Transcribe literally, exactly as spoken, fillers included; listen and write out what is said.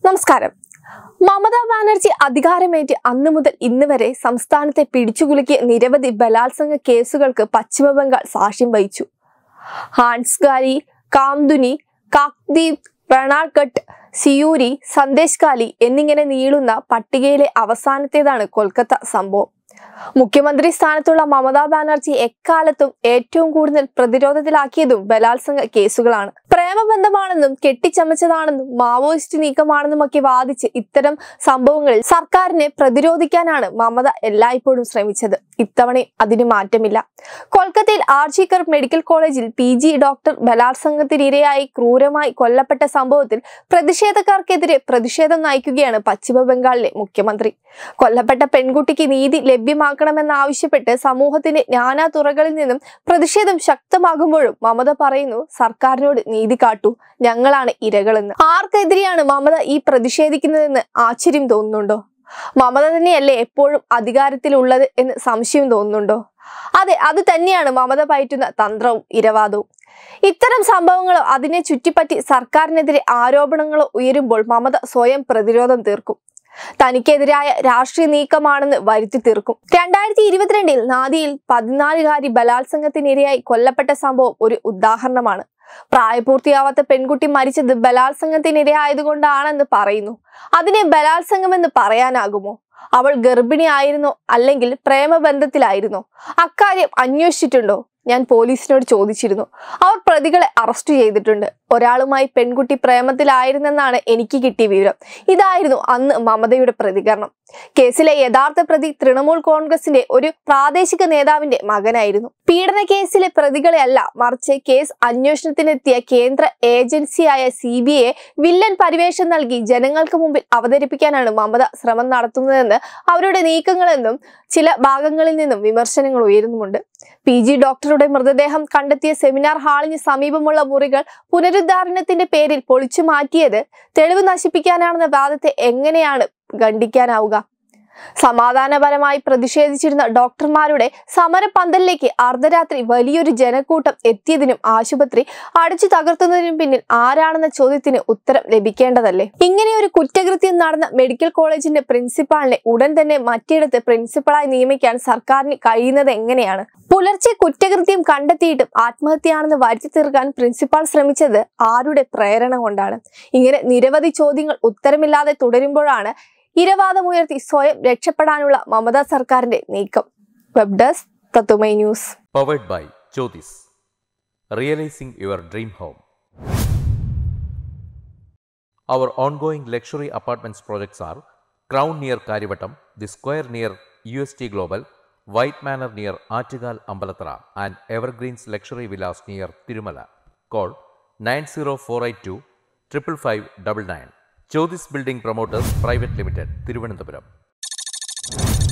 നമസ്കാരം. മമതാ ബാനർജി അധികാരമേറ്റ് അന്നു മുതൽ ഇന്ന് വരെ സംസ്ഥാനത്തെ പിടിച്ചുകുലുക്കിയ നിരവധി ബലാത്സംഗ കേസുകൾക്ക് പശ്ചിമബംഗാൾ സാക്ഷ്യം വഹിച്ചു. ഹാൻസ്ഗാരി, കാംദുനി, കാക്ദീപ്, റണാഘട്ട്, സിയൂരി, സന്ദേശ്-കാലി എന്നിങ്ങനെ നീളുന്ന പട്ടികയിലെ അവസാനത്തേതാണ് കൊൽക്കത്ത സംഭവം. മുഖ്യമന്ത്രി സ്ഥാനത്തുള്ള മമതാ ബാനർജി എക്കാലത്തും ഏറ്റവും കൂടുതൽ പ്രതിരോധത്തിലാക്കിയതും ബലാത്സംഗ കേസുകളാണ്. പ്രേമബന്ധമാണെന്നും കെട്ടിച്ചമച്ചതാണെന്നും മാവോയിസ്റ്റ് നീക്കമാണെന്നുമൊക്കെ വാദിച്ച് ഇത്തരം സംഭവങ്ങളിൽ സർക്കാരിനെ പ്രതിരോധിക്കാനാണ് മമത എല്ലായ്പ്പോഴും ശ്രമിച്ചത്. ഇത്തവണയും അതിന് മാറ്റമില്ല. കൊൽക്കത്തയിൽ ആർജിക്കർ മെഡിക്കൽ കോളേജിൽ പി ജി ഡോക്ടർ ബലാത്സംഗത്തിനിരയായി ക്രൂരമായി കൊല്ലപ്പെട്ട സംഭവത്തിൽ പ്രതിഷേധക്കാർക്കെതിരെ പ്രതിഷേധം നയിക്കുകയാണ് പശ്ചിമ ബംഗാളിലെ മുഖ്യമന്ത്രി. കൊല്ലപ്പെട്ട പെൺകുട്ടിക്ക് നീതി ലഭ്യമാക്കണമെന്നാവശ്യപ്പെട്ട് സമൂഹത്തിന്റെ നാനാ തുറകളിൽ നിന്നും പ്രതിഷേധം ശക്തമാകുമ്പോഴും മമത പറയുന്നു, സർക്കാരിനോട് നീതി കാട്ടൂ, ഞങ്ങളാണ് ഇരകളെന്ന്. ആർക്കെതിരെയാണ് മമത ഈ പ്രതിഷേധിക്കുന്നതെന്ന് ആശ്ചര്യം തോന്നുന്നുണ്ടോ? മമത തന്നെയല്ലേ എപ്പോഴും അധികാരത്തിലുള്ളത് എന്ന് സംശയം തോന്നുന്നുണ്ടോ? അതെ, അത് തന്നെയാണ് മമത പയറ്റുന്ന തന്ത്രവും ഇരവാദവും. ഇത്തരം സംഭവങ്ങളോ അതിനെ ചുറ്റിപ്പറ്റി സർക്കാരിനെതിരെ ആരോപണങ്ങളോ ഉയരുമ്പോൾ മമത സ്വയം പ്രതിരോധം തീർക്കും. തനിക്കെതിരായ രാഷ്ട്രീയ നീക്കമാണെന്ന് വരുത്തി തീർക്കും. രണ്ടായിരത്തി ഇരുപത്തിരണ്ടിൽ നാദിയിൽ പതിനാലുകാരി ബലാത്സംഗത്തിനിരയായി കൊല്ലപ്പെട്ട സംഭവം ഒരു ഉദാഹരണമാണ്. പ്രായപൂർത്തിയാവാത്ത പെൺകുട്ടി മരിച്ചത് ബലാത്സംഗത്തിനിരയായതുകൊണ്ടാണെന്ന് പറയുന്നു. അതിനെ ബലാത്സംഗമെന്ന് പറയാനാകുമോ? അവൾ ഗർഭിണി ആയിരുന്നോ അല്ലെങ്കിൽ പ്രേമബന്ധത്തിലായിരുന്നോ? അക്കാര്യം അന്വേഷിച്ചിട്ടുണ്ടോ? ഞാൻ പോലീസിനോട് ചോദിച്ചിരുന്നു. അവർ പ്രതികളെ അറസ്റ്റ് ചെയ്തിട്ടുണ്ട്. ഒരാളുമായി പെൺകുട്ടി പ്രേമത്തിലായിരുന്നെന്നാണ് എനിക്ക് കിട്ടിയ വിവരം. ഇതായിരുന്നു അന്ന് മമതയുടെ പ്രതികരണം. കേസിലെ യഥാർത്ഥ പ്രതി തൃണമൂൽ കോൺഗ്രസിന്റെ ഒരു പ്രാദേശിക നേതാവിന്റെ മകനായിരുന്നു. പീഡന കേസിലെ പ്രതികളെ അല്ല, മറിച്ച് കേസ് അന്വേഷണത്തിനെത്തിയ കേന്ദ്ര ഏജൻസിയായ സി ബി ഐയെ വില്ലൻ പരിവേഷം നൽകി ജനങ്ങൾക്ക് മുമ്പിൽ അവതരിപ്പിക്കാനാണ് മമത ശ്രമം നടത്തുന്നതെന്ന് അവരുടെ നീക്കങ്ങളെന്നും ചില ഭാഗങ്ങളിൽ നിന്നും വിമർശനങ്ങൾ ഉയരുന്നുമുണ്ട്. പി ജി ഡോക്ടറുടെ മൃതദേഹം കണ്ടെത്തിയ സെമിനാർ ഹാളിന് സമീപമുള്ള മുറികൾ പുനരുദ്ധാരണത്തിന്റെ പേരിൽ പൊളിച്ചു മാറ്റിയത് തെളിവ് നശിപ്പിക്കാനാണെന്ന വാദത്തെ എങ്ങനെയാണ് ഖണ്ഡിക്കാനാവുക? സമാധാനപരമായി പ്രതിഷേധിച്ചിരുന്ന ഡോക്ടർമാരുടെ സമരപന്തലിലേക്ക് അർദ്ധരാത്രി വലിയൊരു ജനക്കൂട്ടം എത്തിയതിനും ആശുപത്രി അടിച്ചു തകർത്തുന്നതിനും പിന്നിൽ ആരാണെന്ന ചോദ്യത്തിന് ഉത്തരം ലഭിക്കേണ്ടതല്ലേ? ഇങ്ങനെ ഒരു കുറ്റകൃത്യം നടന്ന മെഡിക്കൽ കോളേജിന്റെ പ്രിൻസിപ്പാളിനെ ഉടൻ തന്നെ മറ്റിടത്ത് പ്രിൻസിപ്പളായി നിയമിക്കാൻ സർക്കാരിന് കഴിയുന്നത് എങ്ങനെയാണ്? പുലർച്ചെ കുറ്റകൃത്യം കണ്ടെത്തിയിട്ടും ആത്മഹത്യയാണെന്ന് വരുത്തി തീർക്കാൻ പ്രിൻസിപ്പാൾ ശ്രമിച്ചത് ആരുടെ പ്രേരണ കൊണ്ടാണ്? ഇങ്ങനെ നിരവധി ചോദ്യങ്ങൾ ഉത്തരമില്ലാതെ തുടരുമ്പോഴാണ് ഇരവാദമുയർത്തി സ്വയം രക്ഷപ്പെടാനുള്ള മമതാ സർക്കാരിന്റെ നീക്കം. വെബ് ഡെസ്ക് തത്തുമൈ news. Powered by Jyothis. Realising your dream home. Our ongoing luxury apartments projects are Crown near Karivattam, The Square near U S T Global, White Manor near Aattugal Ambalathara, and Evergreens Luxury Villas near Tirumala. Call nine zero four eight two five five nine nine. Jyotis Building Promoters Private Limited, Thiruvananthapuram.